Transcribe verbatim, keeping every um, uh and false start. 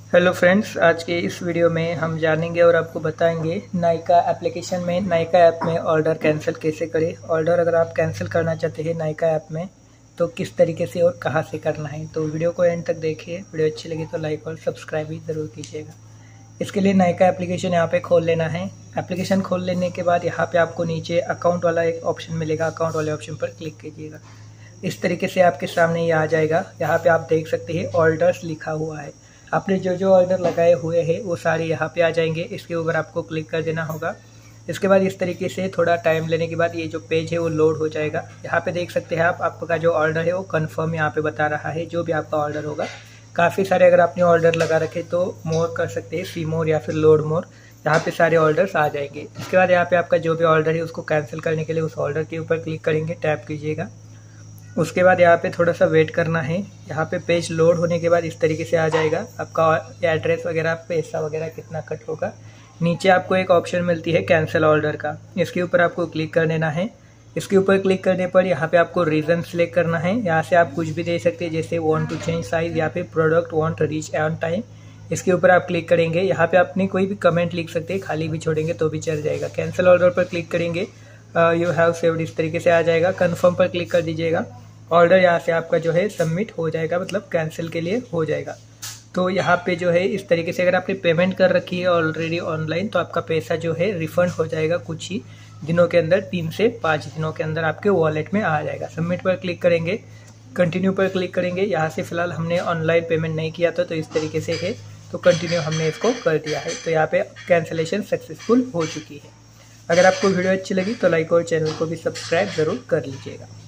Hello friends, आज के इस वीडियो में हम जानेंगे और आपको बताएंगे नायका एप्लीकेशन में नायका ऐप में ऑर्डर कैंसिल कैसे करें। ऑर्डर अगर आप कैंसिल करना चाहते हैं नायका ऐप में तो किस तरीके से और कहां से करना है, तो वीडियो को एंड तक देखिए। वीडियो अच्छी लगी तो लाइक और सब्सक्राइब भी ज़रूर कीजिएगा। इसके लिए नायका एप्लीकेशन यहाँ पे खोल लेना है। एप्लीकेशन खोल लेने के बाद यहाँ पे आपको नीचे अकाउंट वाला एक ऑप्शन मिलेगा, अकाउंट वाले ऑप्शन पर क्लिक कीजिएगा। इस तरीके से आपके सामने ये आ जाएगा। यहाँ पे आप देख सकते हैं ऑर्डर्स लिखा हुआ है। आपने जो जो ऑर्डर लगाए हुए हैं वो सारे यहाँ पे आ जाएंगे। इसके ऊपर आपको क्लिक कर देना होगा। इसके बाद इस तरीके से थोड़ा टाइम लेने के बाद ये जो पेज है वो लोड हो जाएगा। यहाँ पे देख सकते हैं आप, आपका जो ऑर्डर है वो कंफर्म यहाँ पे बता रहा है। जो भी आपका ऑर्डर होगा, काफ़ी सारे अगर आपने ऑर्डर लगा रखे तो मोर कर सकते हैं, सी मोर या फिर लोड मोर। यहाँ पे सारे ऑर्डर्स आ जाएंगे। इसके बाद यहाँ पे आपका जो भी ऑर्डर है उसको कैंसिल करने के लिए उस ऑर्डर के ऊपर क्लिक करेंगे, टैप कीजिएगा। उसके बाद यहाँ पे थोड़ा सा वेट करना है। यहाँ पे पेज लोड होने के बाद इस तरीके से आ जाएगा। आपका एड्रेस वगैरह, पैसा वगैरह कितना कट होगा। नीचे आपको एक ऑप्शन मिलती है कैंसिल ऑर्डर का, इसके ऊपर आपको क्लिक कर देना है। इसके ऊपर क्लिक करने पर यहाँ पे आपको रीज़न सेलेक्ट करना है। यहाँ से आप कुछ भी दे सकते हैं, जैसे वांट टू चेंज साइज या फिर product want reach on time. इसके ऊपर आप क्लिक करेंगे। यहाँ पे अपनी कोई भी कमेंट लिख सकते हैं, खाली भी छोड़ेंगे तो भी चल जाएगा। कैंसिल ऑर्डर पर क्लिक करेंगे, यू हैव सेव्ड इस तरीके से आ जाएगा। कन्फर्म पर क्लिक कर दीजिएगा। ऑर्डर यहाँ से आपका जो है सबमिट हो जाएगा, मतलब कैंसिल के लिए हो जाएगा। तो यहाँ पे जो है इस तरीके से अगर आपने पेमेंट कर रखी है ऑलरेडी ऑनलाइन तो आपका पैसा जो है रिफंड हो जाएगा कुछ ही दिनों के अंदर, तीन से पाँच दिनों के अंदर आपके वॉलेट में आ जाएगा। सबमिट पर क्लिक करेंगे, कंटिन्यू पर क्लिक करेंगे। यहाँ से फिलहाल हमने ऑनलाइन पेमेंट नहीं किया था तो इस तरीके से है, तो कंटिन्यू हमने इसको कर दिया है। तो यहाँ पे कैंसिलेशन सक्सेसफुल हो चुकी है। अगर आपको वीडियो अच्छी लगी तो लाइक और चैनल को भी सब्सक्राइब ज़रूर कर लीजिएगा।